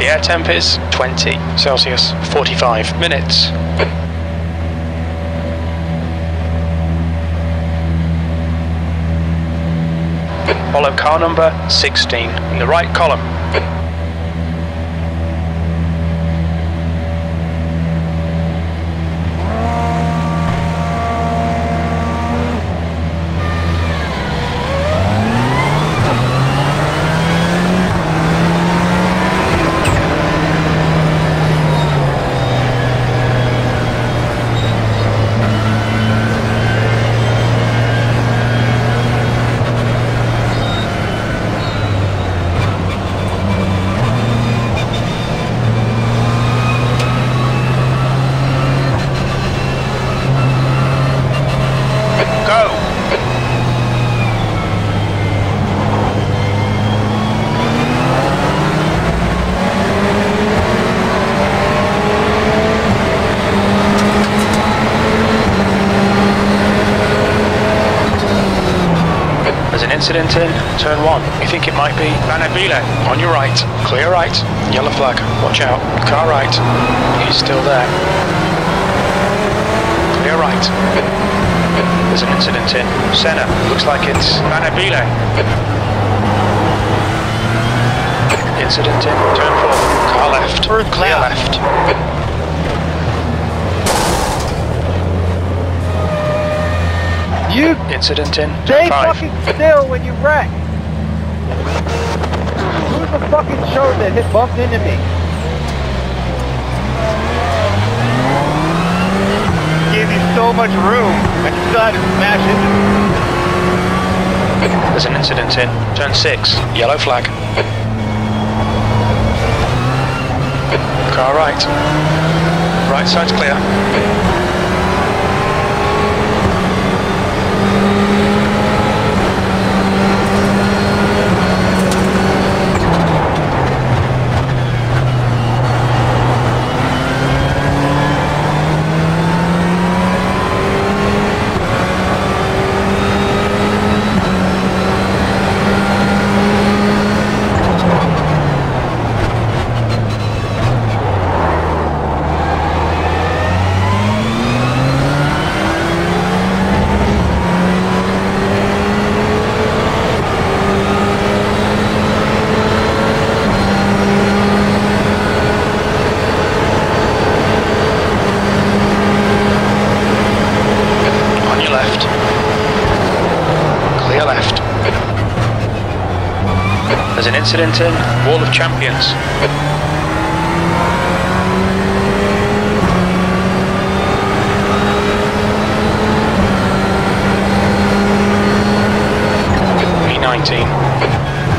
The air temp is 20 Celsius, 45 minutes. Follow car number 16 in the right column. Incident in turn 1. You think it might be Vanabile on your right. Clear right. Yellow flag. Watch out. Car right. He's still there. Clear right. There's an incident in Senna. Looks like it's Vanabile. Incident in turn 4. Car left. Clear left. You incident in stay 5. fucking still when you wreck. Who's the fucking show that bumped into me? Gave you so much room and you decided to smash into me. There's an incident in turn 6. Yellow flag. Car right. Right side's clear. There's an incident in Wall of Champions. E19.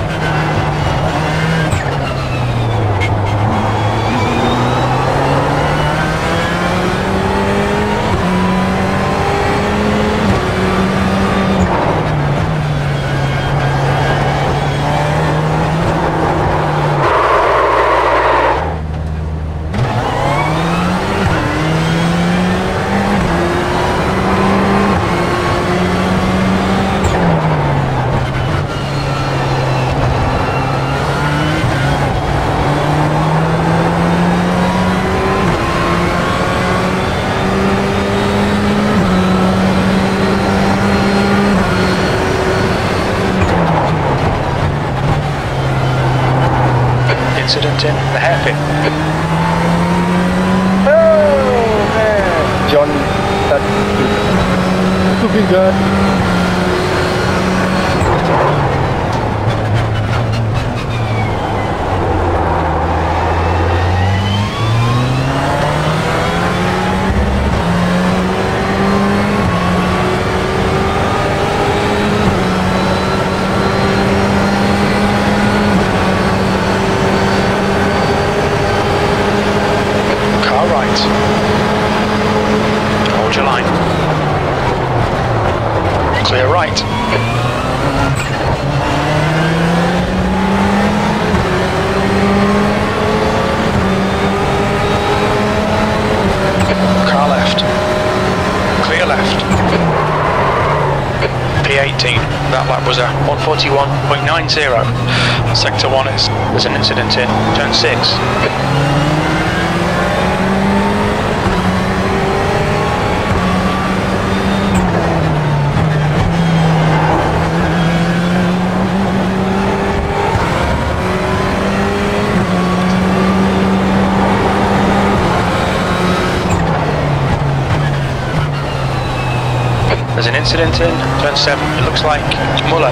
Incident in the hairpin. Oh man, John, that's stupid guy. Hold your line. 41.90. Sector 1 is, there's an incident in turn 6. There's an incident in turn 7. It looks like it's Muller.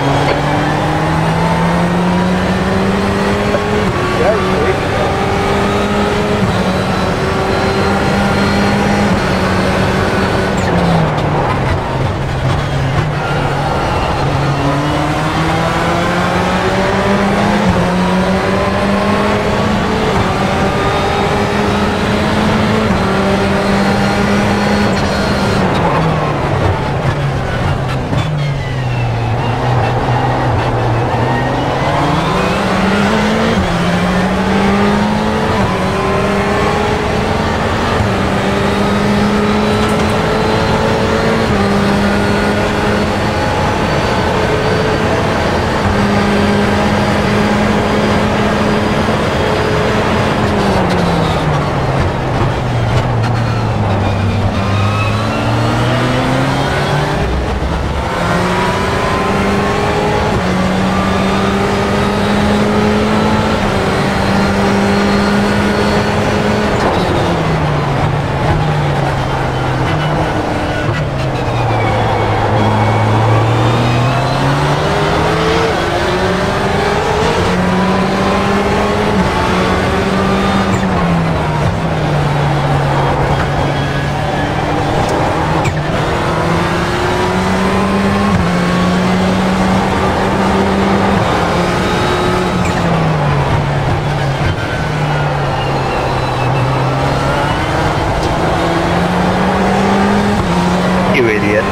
You idiot.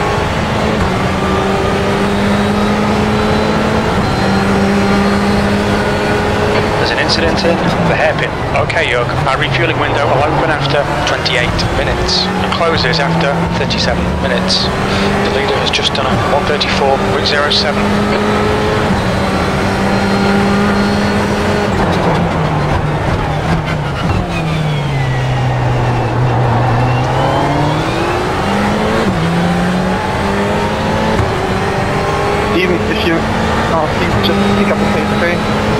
There's an incident in the hairpin. Okay, Jörg, our refueling window will open after 28 minutes and closes after 37 minutes. The leader has just done a 134.07. Even if you can't just pick up the pace train.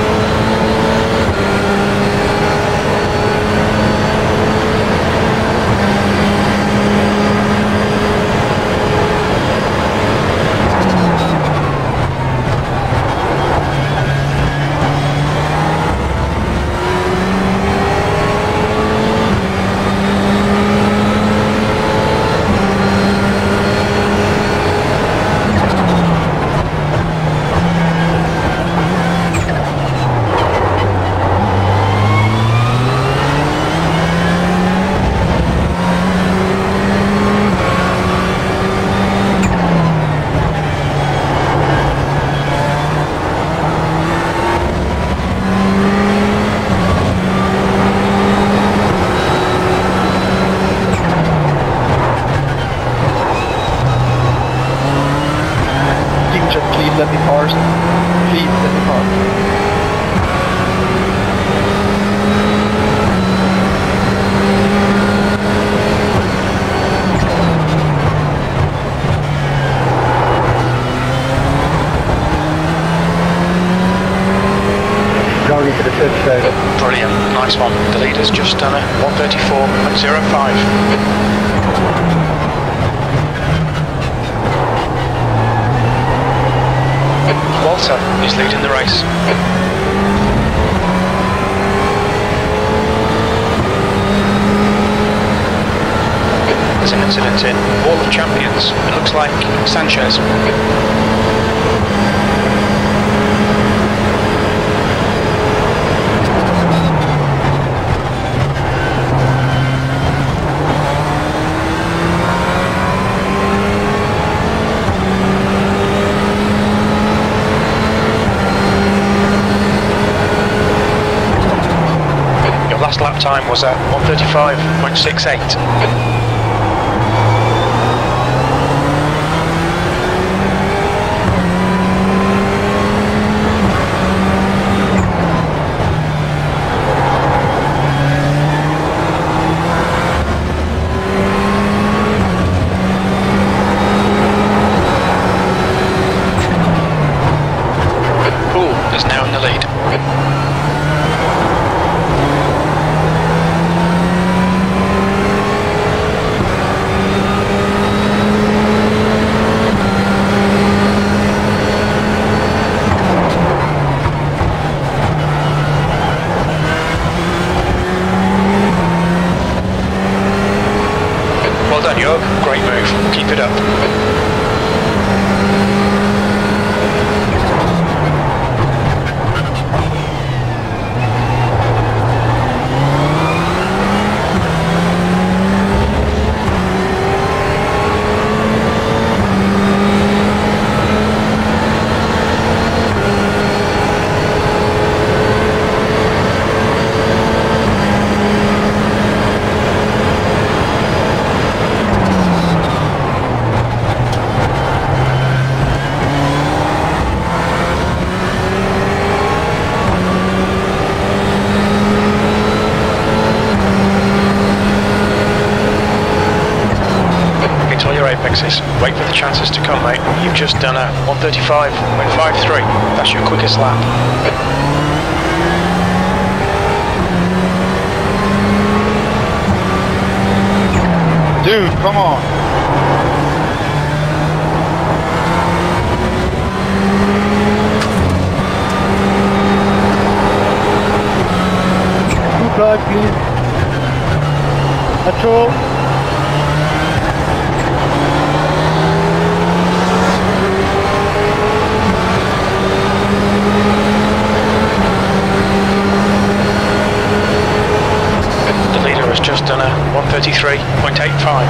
Let me parse. Please let me parse. Going into the third stage. Brilliant, nice one. The leader's just done a 134.05. Walter is leading the race. There's an incident in Wall of Champions. It looks like Sanchez. Last lap time was at 135.68. in the lead. Well done, Jörg. Great move. Keep it up. Apexes. Wait for the chances to come, mate. You've just done a 1:35.53. That's your quickest lap. Dude, come on. Good God, please. That's all. Has just done a 1:33.85.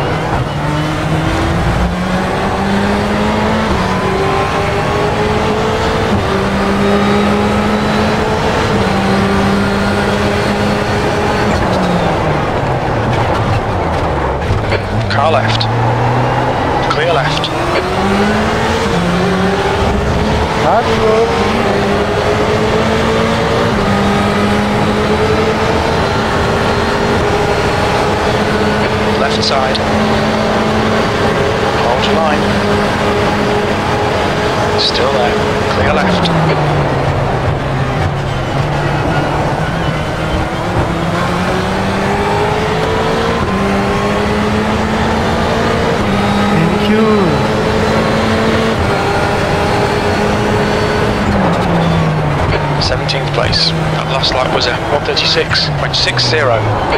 Car left. Clear left. Left side. Hold your line. Still there. Clear left. Thank you. 17th place. That last lap was a 1:36.60.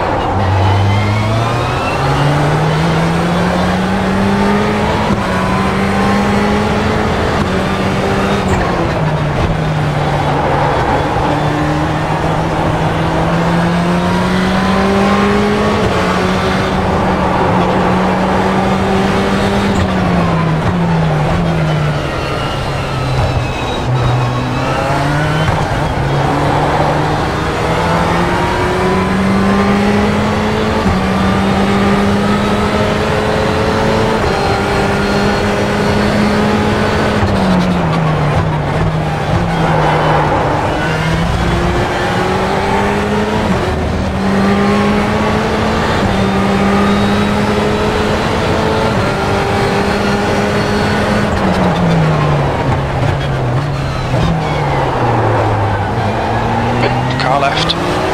Car left.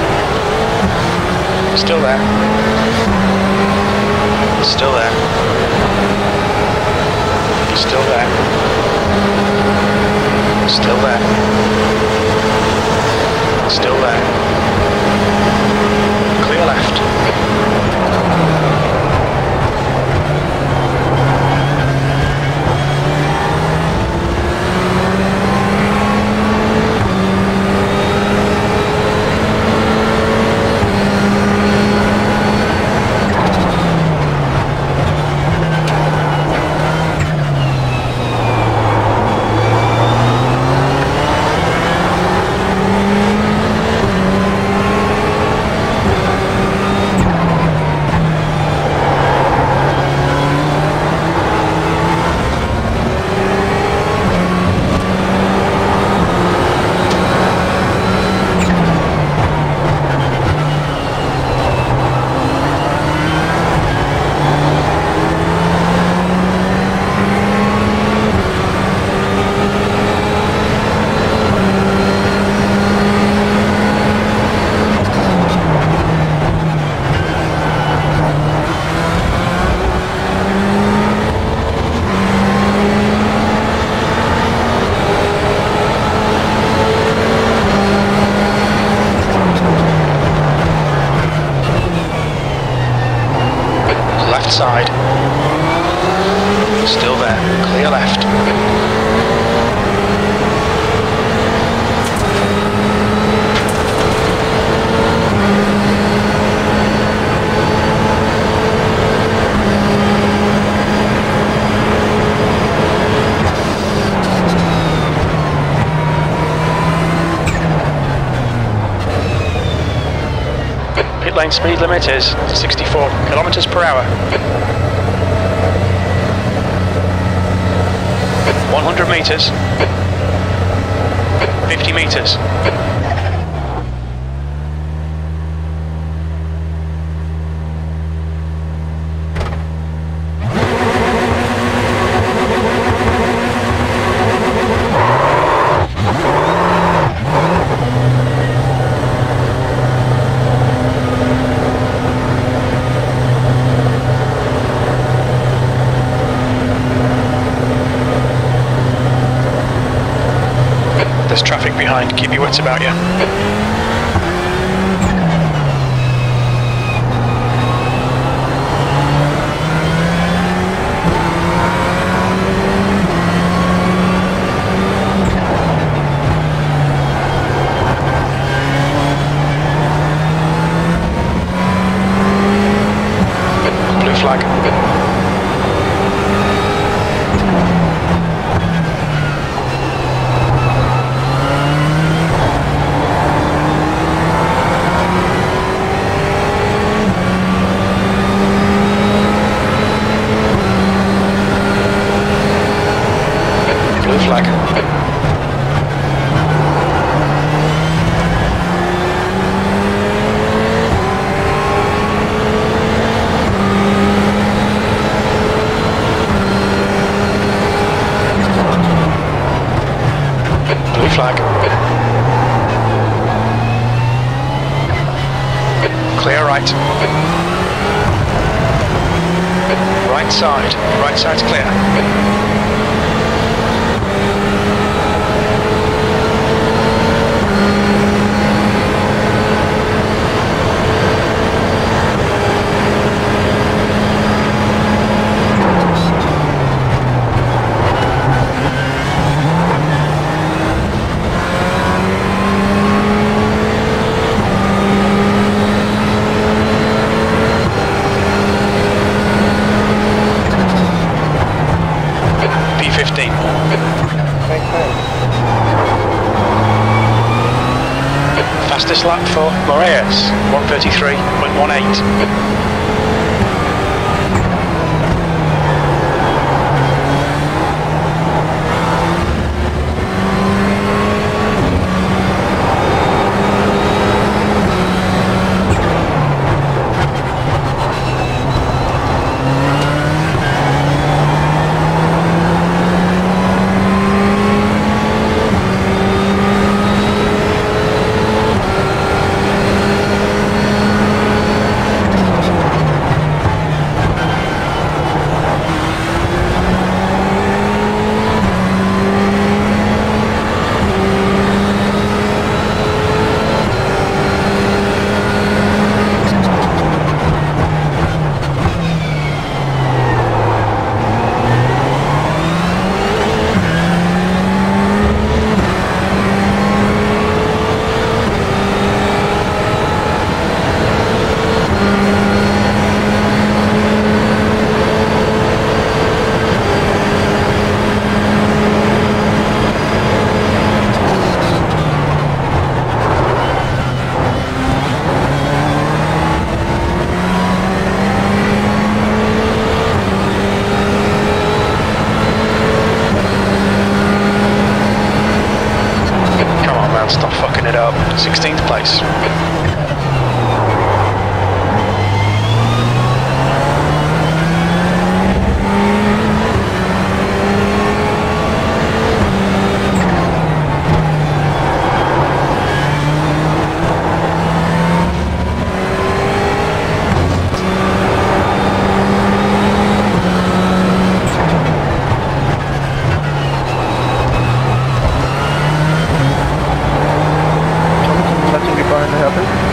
Still there. Still there. Still there. Still there. Still there. Clear left. left side. Still there, clear left. Pit lane speed limit is 64 kilometers per hour. 100 meters. 50 meters. There's traffic behind, keep your wits about you. Blue flag. Flag. Blue flag. Clear right. Right side. Right side's clear. P15. Fastest lap for Moraes, 1:33.18. Stop fucking it up. 16th place. Nothing behind to happen.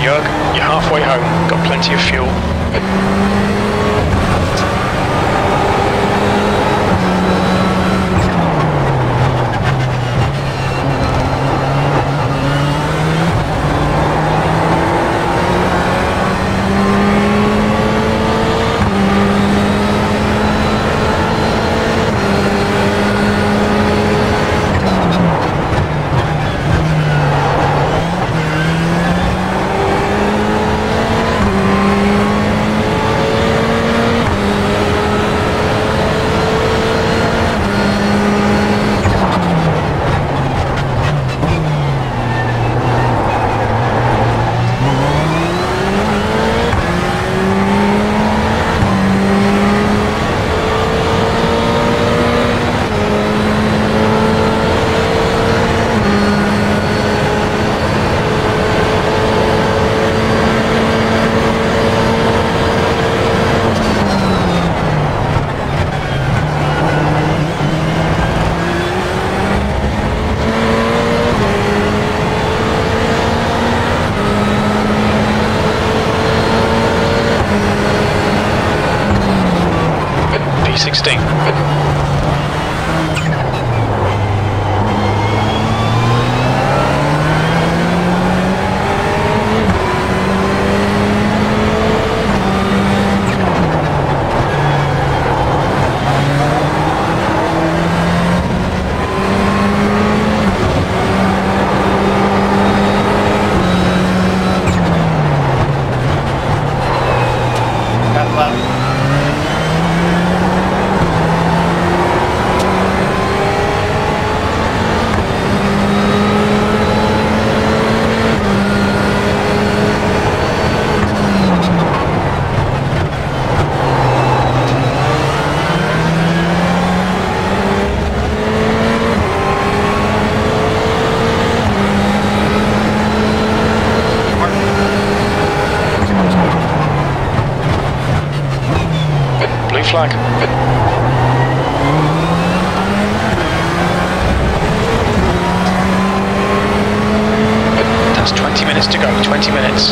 Jörg, you're halfway home. Got plenty of fuel. P16. Got left. Blue flag. That's 20 minutes to go, 20 minutes.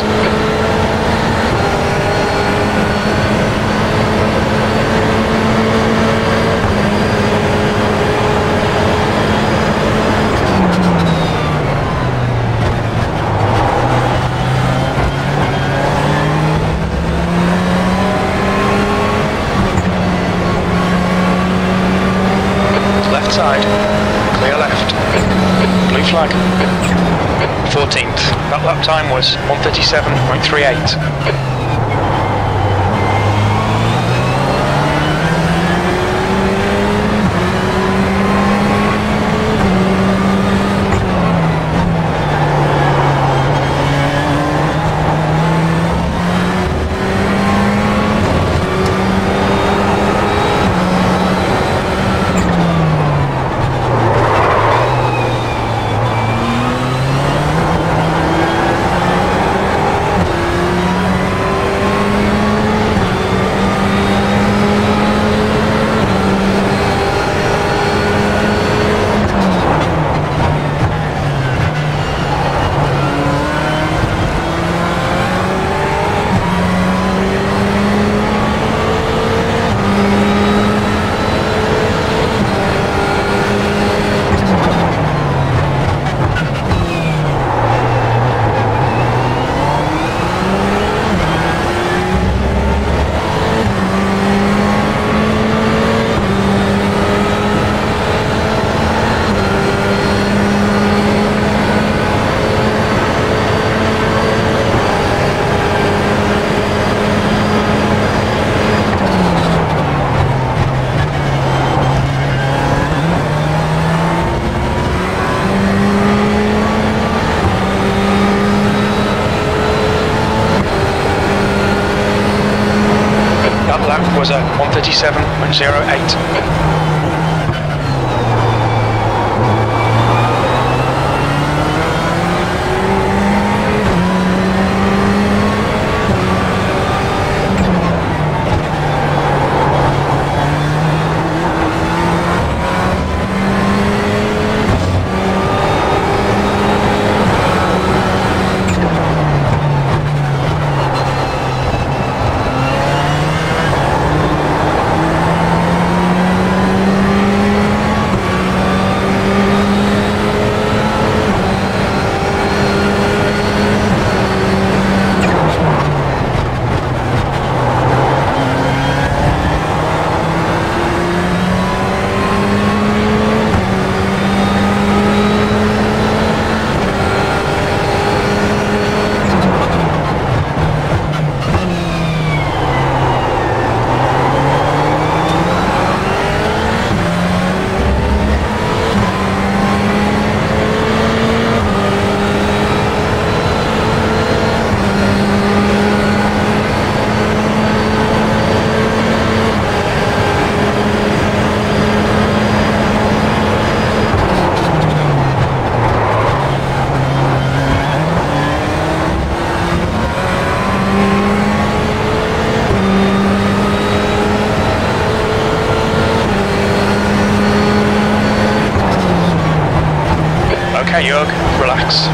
Left side, clear left. Blue flag. 14th. That lap time was 1:37.38. That lap was a 1:37.08.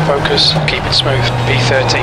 focus, keep it smooth. V13.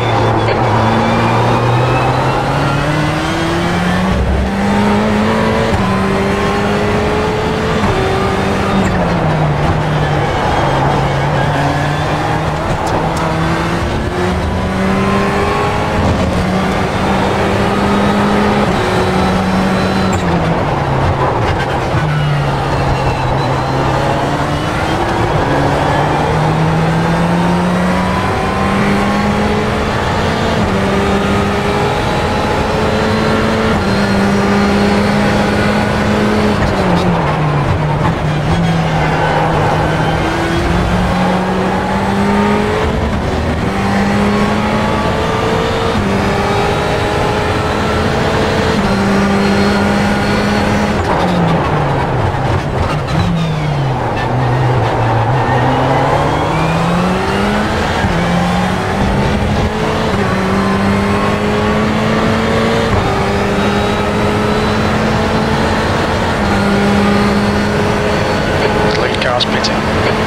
Pitting.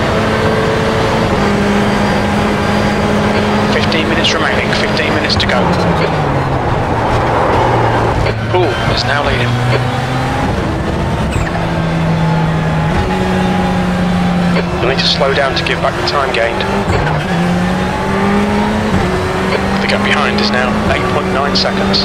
15 minutes remaining, 15 minutes to go. Poole is now leading. You'll need to slow down to give back the time gained. The gap behind is now 8.9 seconds.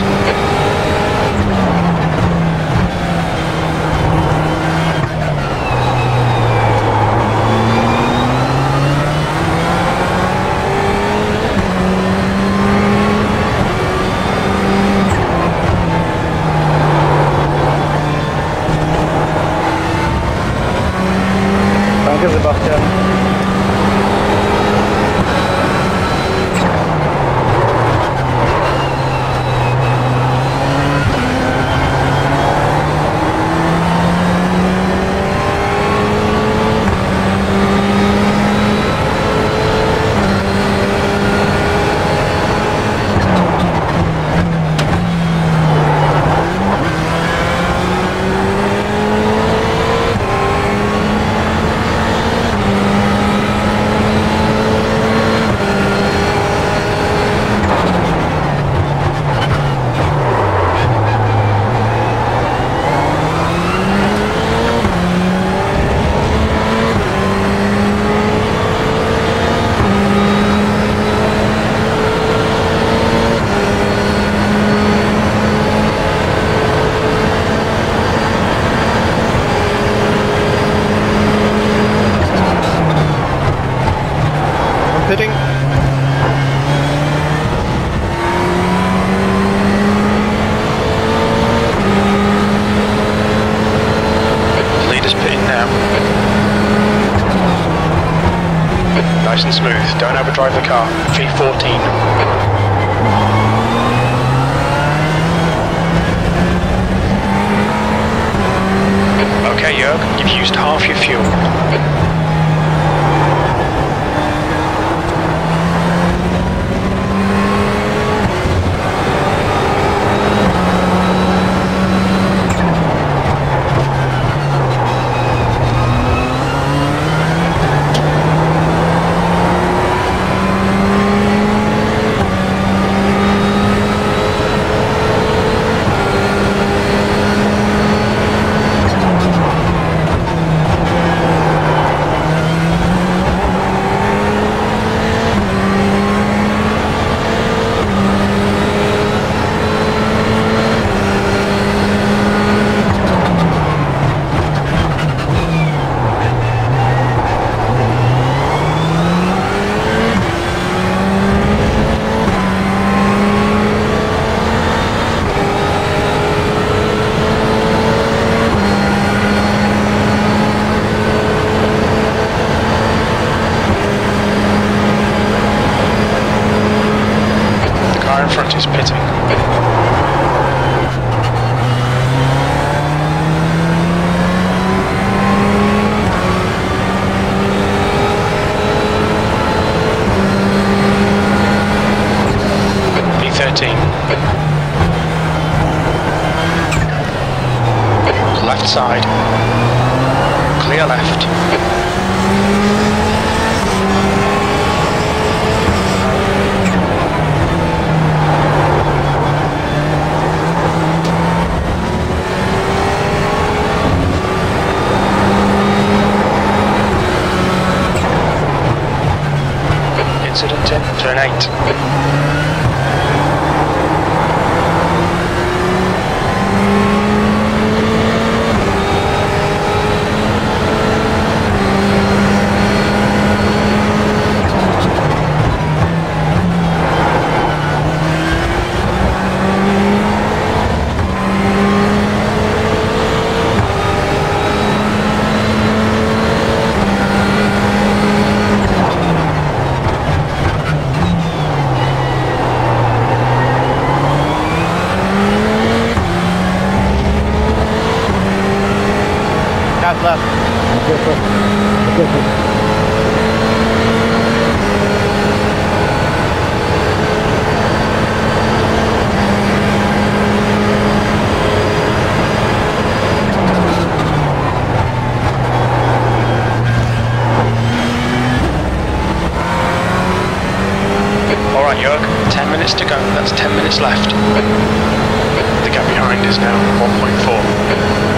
Sebastian. Pitting. Leader's pitting now. Nice and smooth, don't overdrive the car. V14. Okay, Jörg, you've used half your fuel. In front is pitting. V13. Left side. Clear left. 28. Left. Alright Jörg, 10 minutes to go, that's 10 minutes left. The gap behind is now 1.4.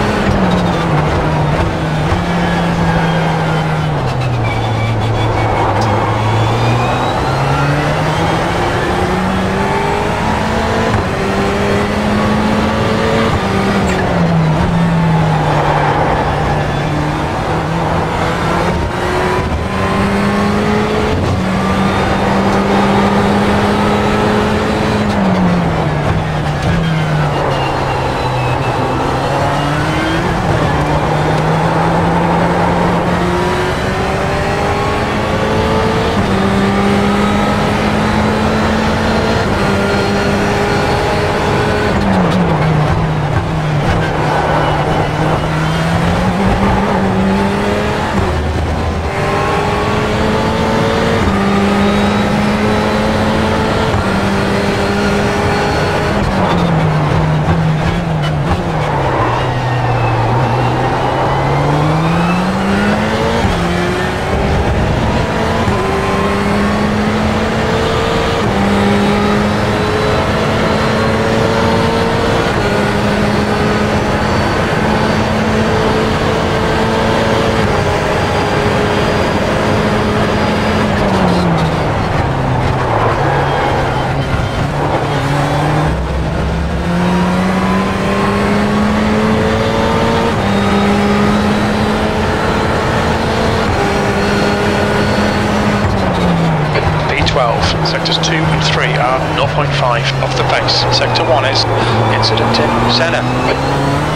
Sectors 2 and 3 are 0.5 off the pace. Sector 1 is incident in Senna.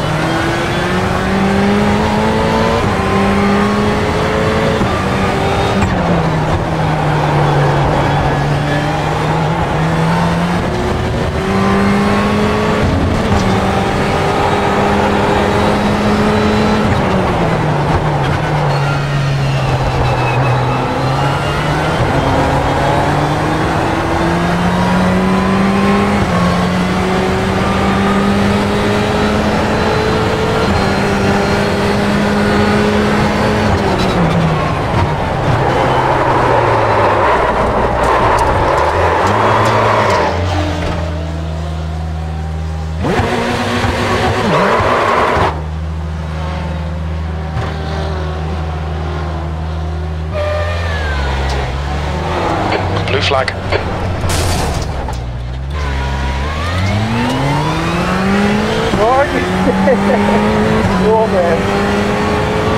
Blue flag. Oh man.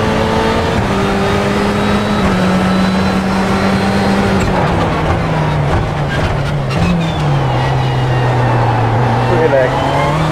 Relax.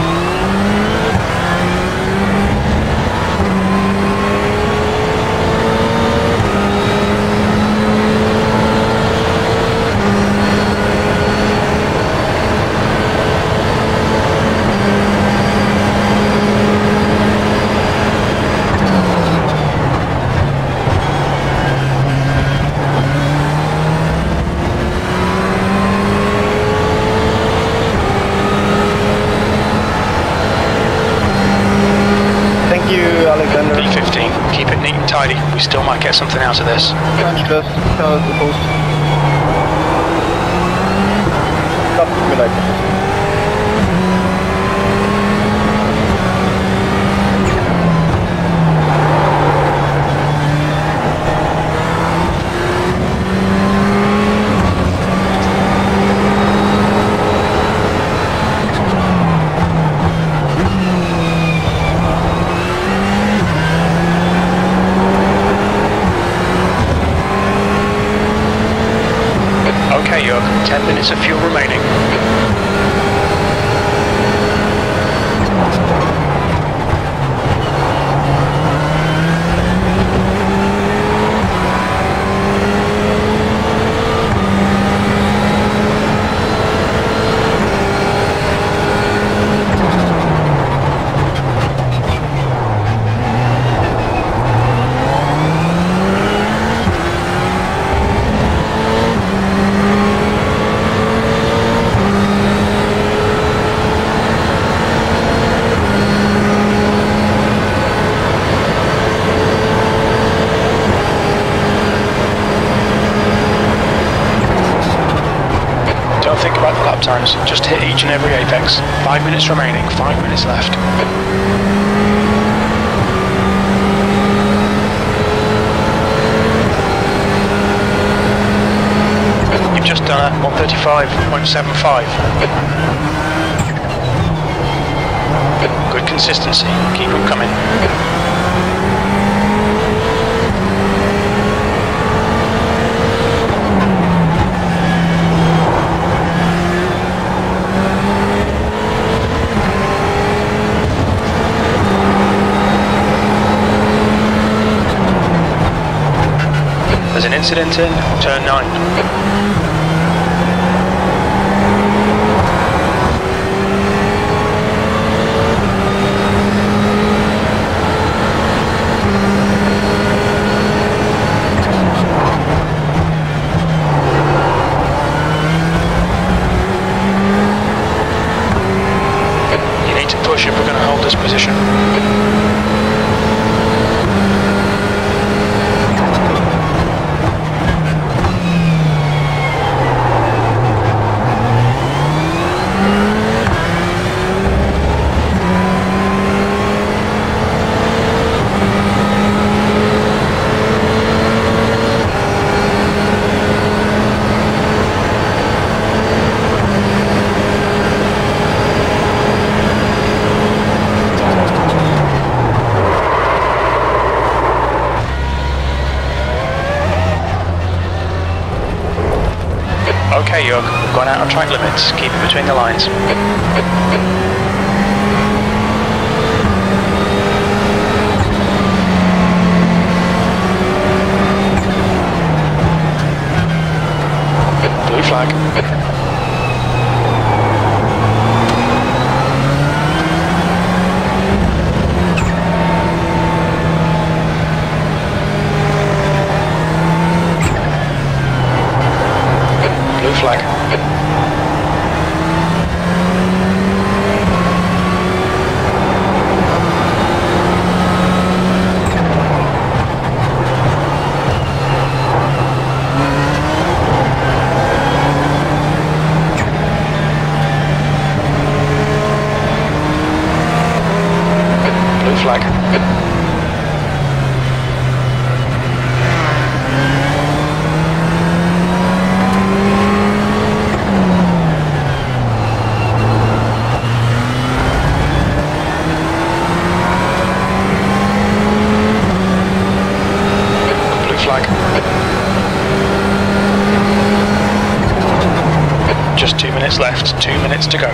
B15, keep it neat and tidy. We still might get something out of this. Just tell us the post. Stop me like. times. Just hit each and every apex. 5 minutes remaining, 5 minutes left. You've just done a 135.75. Good consistency, keep them coming. There's an incident in turn 9. Push if we're going to hold this position. Okay, Jörg, we've gone out of track limits. Keep it between the lines. Blue flag. Flag. Blue flag. Just 2 minutes left, 2 minutes to go.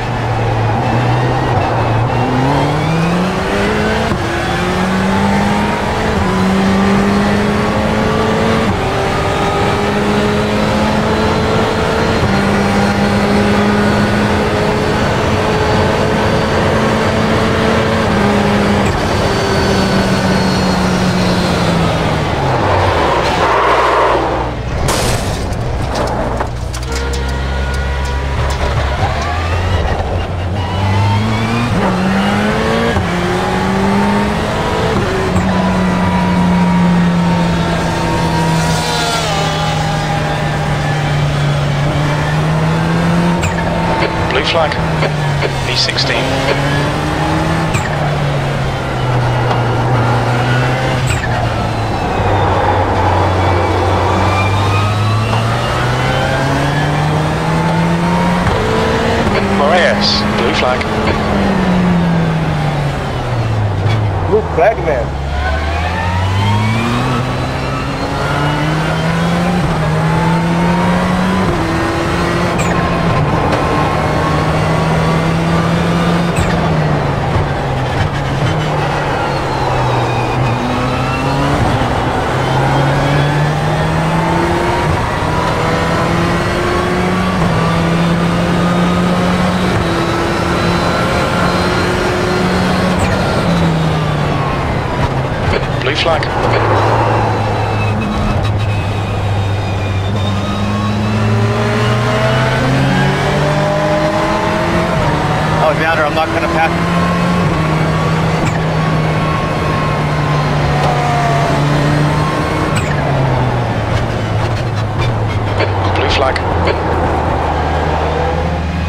Flag. V16. Moraes, blue flag. Blue flag, man. Blue flag. Alexander, I'm not going to pass. Blue flag.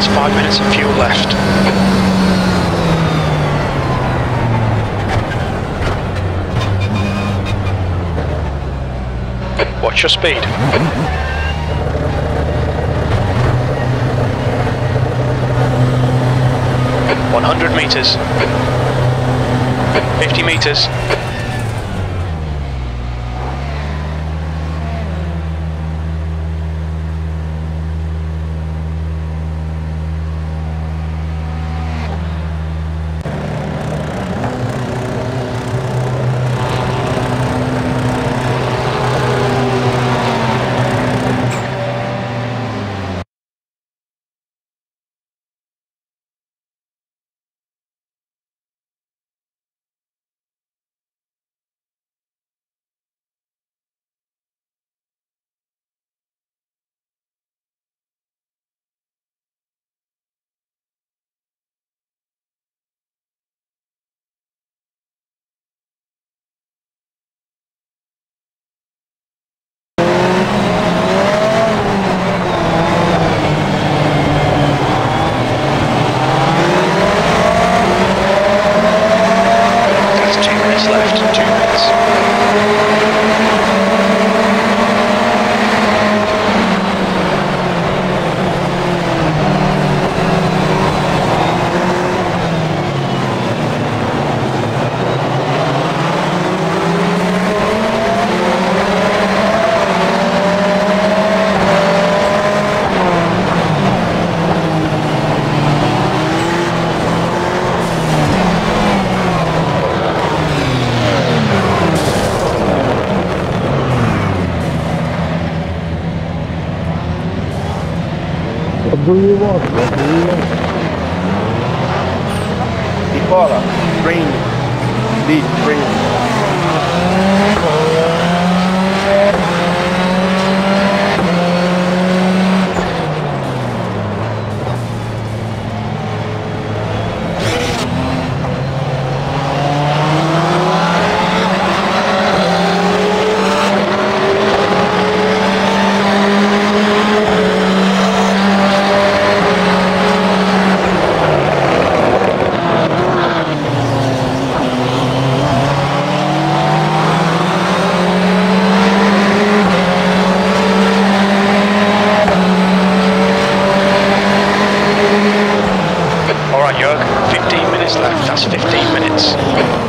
5 minutes of fuel left. Watch your speed. 100 meters. 50 meters. Left, 2 minutes. What do you want? What do you want? Nicola, rain. Beach, rain. Alright, Jörg, 15 minutes left. That's 15 minutes.